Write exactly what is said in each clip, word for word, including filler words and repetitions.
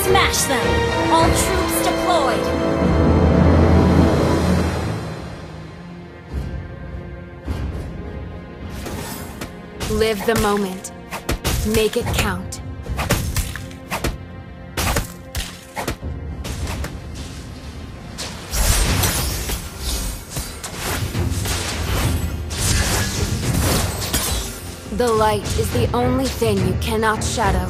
Smash them! All troops deployed! Live the moment. Make it count. The light is the only thing you cannot shadow.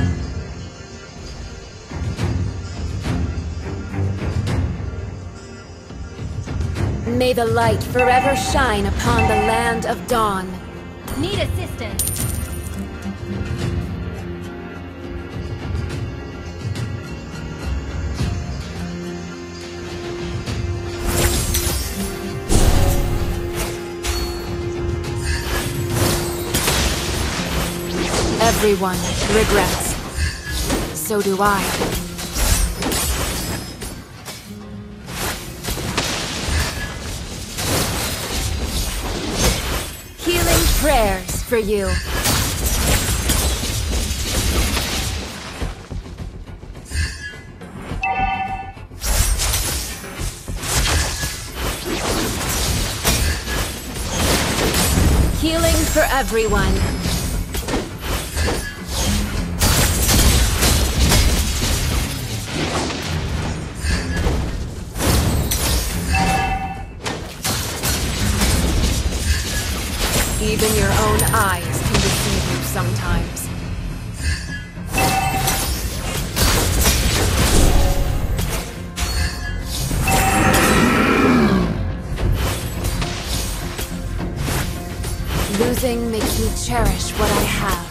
May the light forever shine upon the land of dawn. Need assistance. Everyone regrets. So do I. Healing prayers for you. Healing for everyone. Even your own eyes can deceive you sometimes. Losing makes me cherish what I have.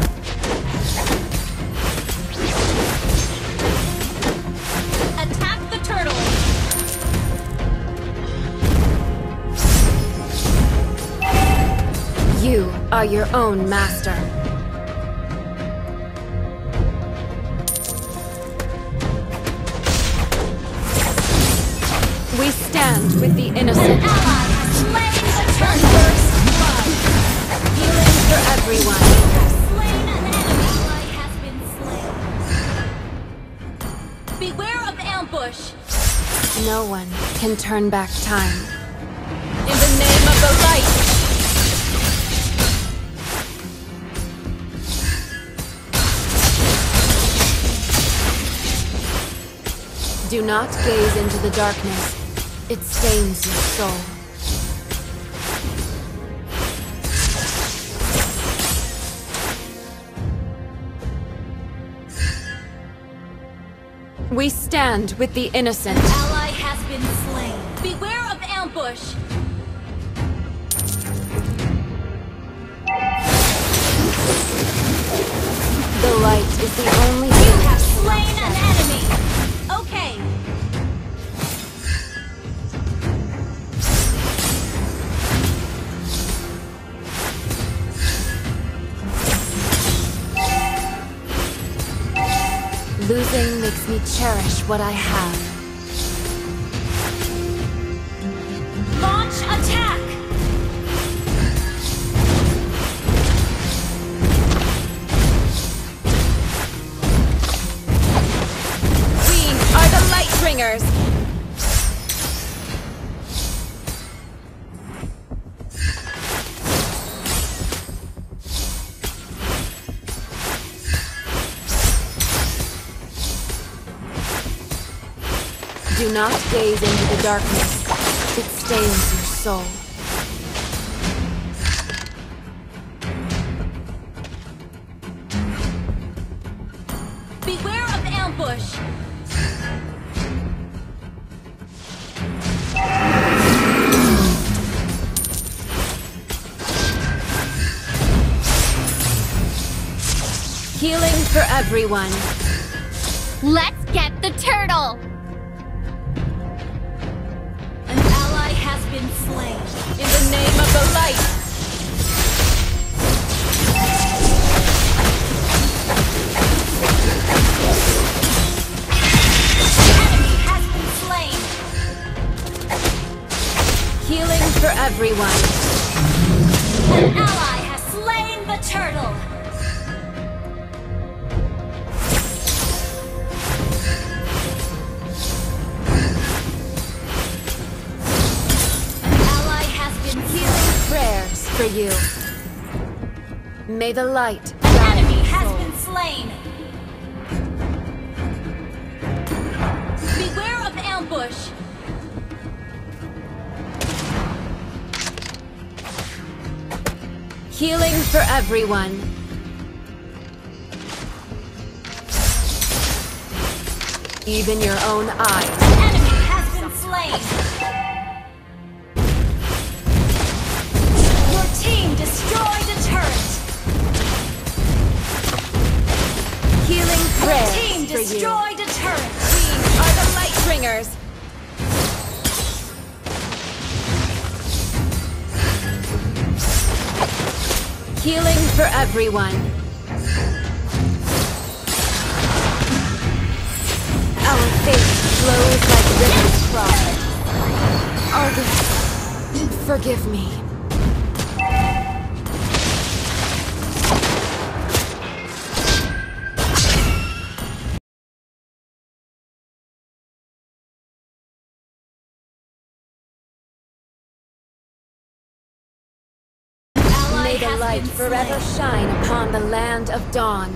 Attack the turtle! You are your own master. We stand with the innocent. An ally has slain the turtle! First blood! Healing for everyone. Slain an enemy! Ally has been slain. Beware of ambush! No one can turn back time. In the name of the light! Do not gaze into the darkness. It stains your soul. We stand with the innocent. Ally has been slain. Beware of ambush! The light is the only You thing. have slain an enemy! Okay. Losing makes me cherish what I have. Launch attack! We are the light bringers. Do not gaze into the darkness. It stains your soul. Beware of ambush! Healing for everyone. Let's get the turtle! An ally has been slain. In the name of the light. Enemy has been slain. Healing for everyone. An ally has slain the turtle. for you. May the light An guide enemy your has soul. been slain. Beware of ambush. Healing for everyone. Even your own eyes. An enemy has been slain. Your team destroyed a turret. Healing Your prayers team for you. destroyed a turret. We are the light bringers. Healing for everyone. Our faith flows like rivers cross. Argus, forgive me. May the Has light been forever slain. shine upon the land of dawn.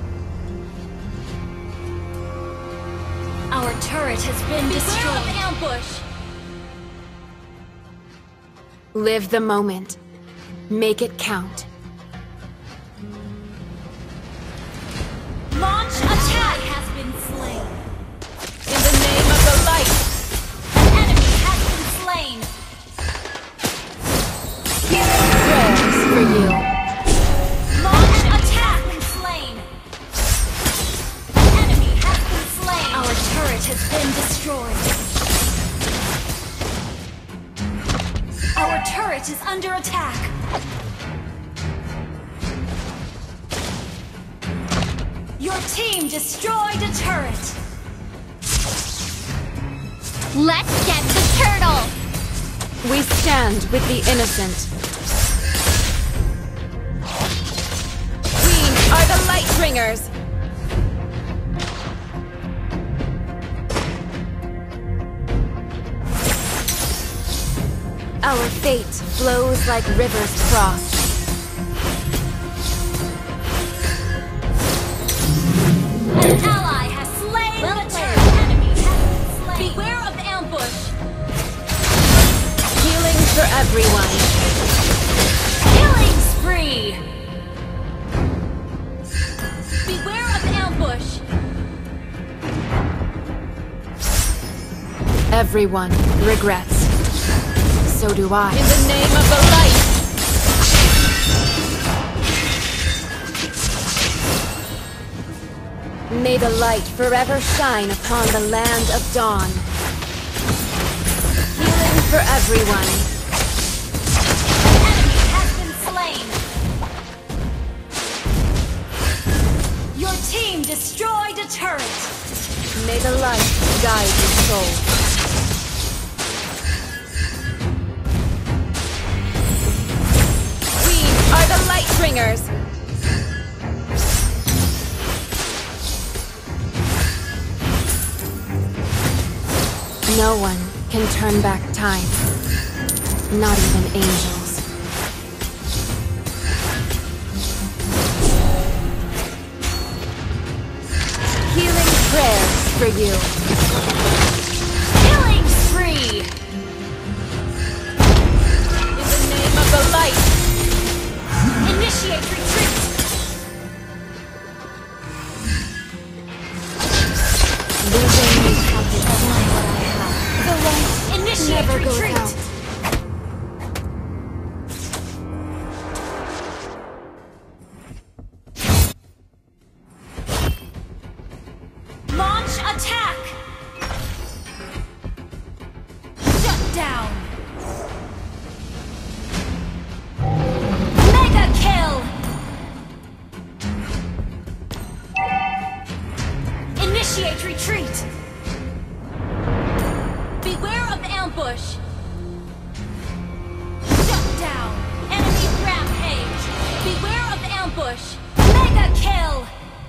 Our turret has been destroyed. Ambush. Live the moment. Make it count. Launch attack has been slain. In the name of the light. An enemy has been slain. Prayers for you. Launch attack been slain. An enemy has been slain. Our turret has been destroyed. Our turret is under attack. Your team destroyed a turret. Let's get the turtle! We stand with the innocent. We are the light bringers. Our fate flows like rivers cross. An ally has slain the turret. An enemy has been slain. Beware of ambush. Healing for everyone. Killing spree. Beware of ambush. Everyone regrets. So do I. In the name of the light. May the light forever shine upon the land of dawn. Healing for everyone. An enemy has been slain. Your team destroyed a turret. May the light guide your soul. We are the light bringers. No one can turn back time. Not even angels. Healing prayers for you. Killing spree. In the name of the light. Initiate retreat. Losing me comfort. The light Initiate never goes retreat. out. Launch attack. Shut down. Mega kill. Initiate retreat. Beware of ambush. Shut down. Enemy rampage. Beware of ambush. Mega kill.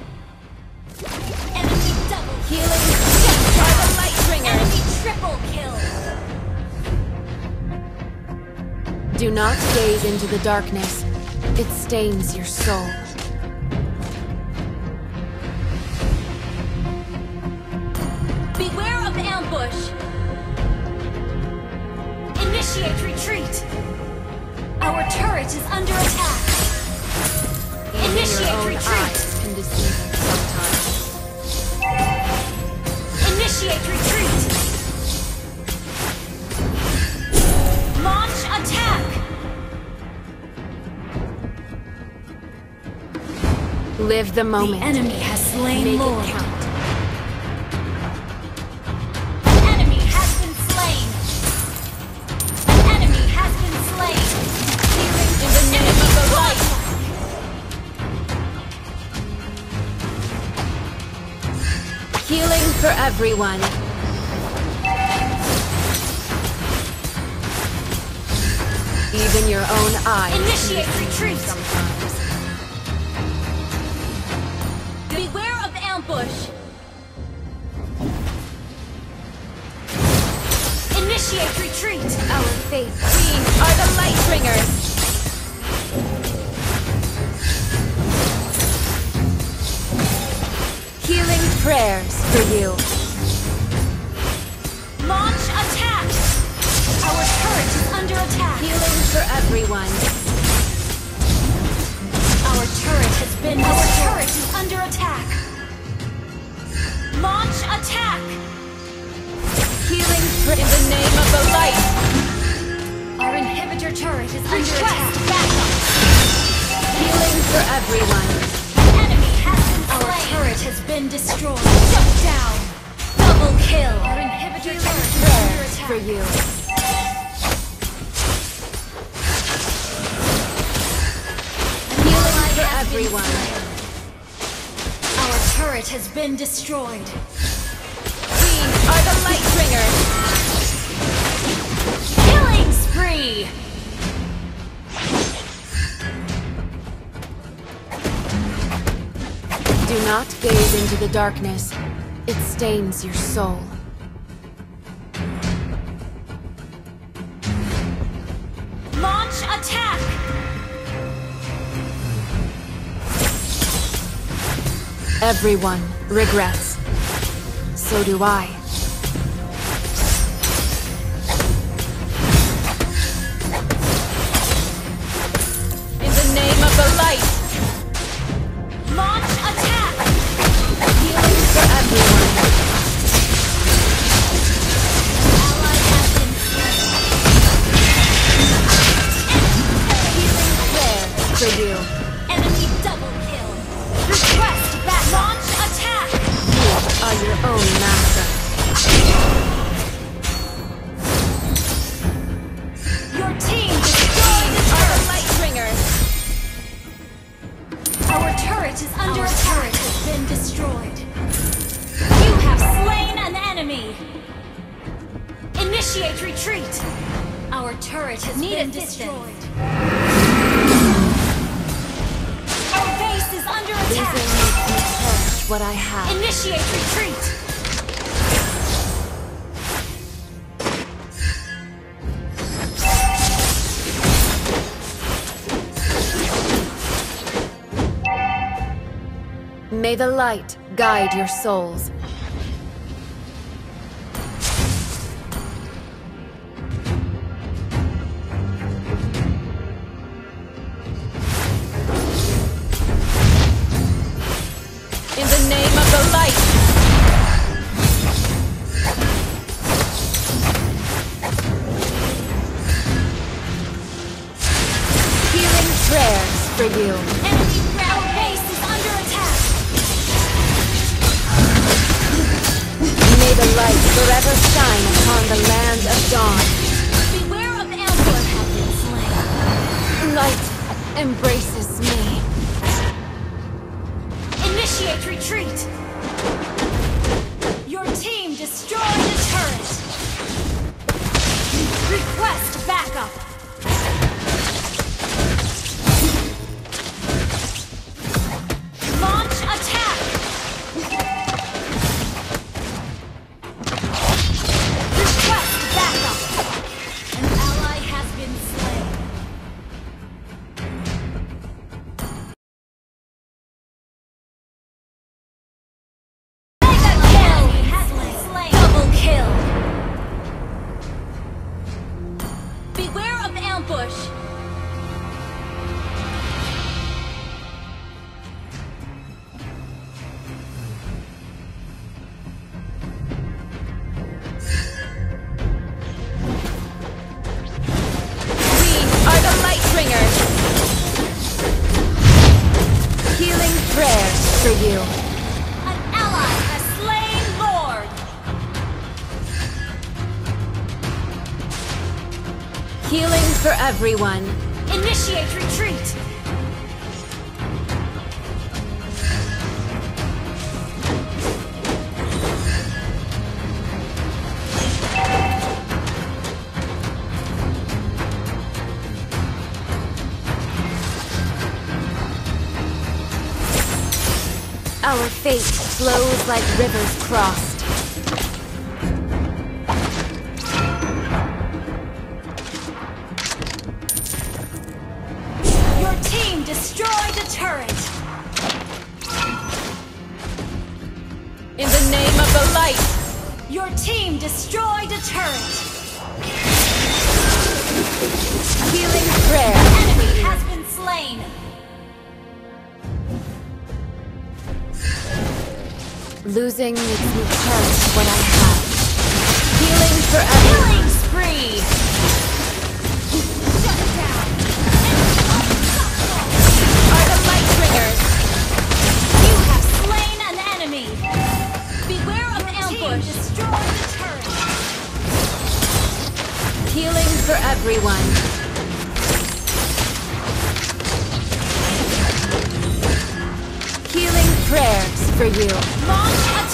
Enemy double Healing Shut by down. the light bringers. Enemy triple kill. Do not gaze into the darkness. It stains your soul. Beware of ambush! Initiate retreat! Our turret is under attack! Even Initiate your own retreat! eyes can deceive you sometimes. Initiate retreat! Launch attack! Live the moment. The enemy has slain Make Lord. it count. An enemy has been slain! An enemy has been slain! In the name of the light. Healing for everyone. Even your own eyes. Initiate can deceive you retreat. sometimes. Beware of ambush! Initiate retreat! Our faith. We are the light bringers. Healing prayers for you. Launch attack! Our turret is under attack! Healing for everyone. Our turret has been Our turret is under attack! Launch attack! Healing for in the name of the light. Our inhibitor turret is under attack! Backup! Healing for everyone. An enemy has been slain! Our turret has been destroyed! Shut down! Double kill! Our inhibitor turret is under Prayers attack! for you. Healing for everyone. Our turret has been destroyed! We are the light bringers. Killing spree! Do not gaze into the darkness. It stains your soul. Launch attack! Everyone regrets. So do I. In the name of the light. Launch attack! Healing for everyone. Ally has been slain! Healing prayer for you. Enemy double kill! Request back! Launch attack! You are your own master. Your team destroyed the Are the turret! light bringers. Our turret is under attack! Our turret has been destroyed! You have slain an enemy! Initiate retreat! Our turret has Need been assistance. destroyed! Our base is under Losing attack! makes me cherish what I have. Initiate retreat! May the light guide your souls. In the name of the light. Healing prayers for you. Enemy ground base is under attack! May the light forever shine upon the land of dawn. Beware of ambush! Have been slain! Light embraces me. Initiate retreat! Your team destroyed the turret! Request backup! Launch attack! Request backup! An ally has been slain. Healing for everyone. Initiate retreat! Our fate flows like rivers crossed. Your team destroyed the turret! In the name of the light! Your team destroyed a turret! Healing prayer! Enemy has been slain! Losing makes me cherish what I have. Healing for everyone! Killing spree! Shut down! Are the light bringers! You have slain an enemy! Beware of Your team ambush! Destroy the turret! Healing for everyone! Healing prayers for you. Launch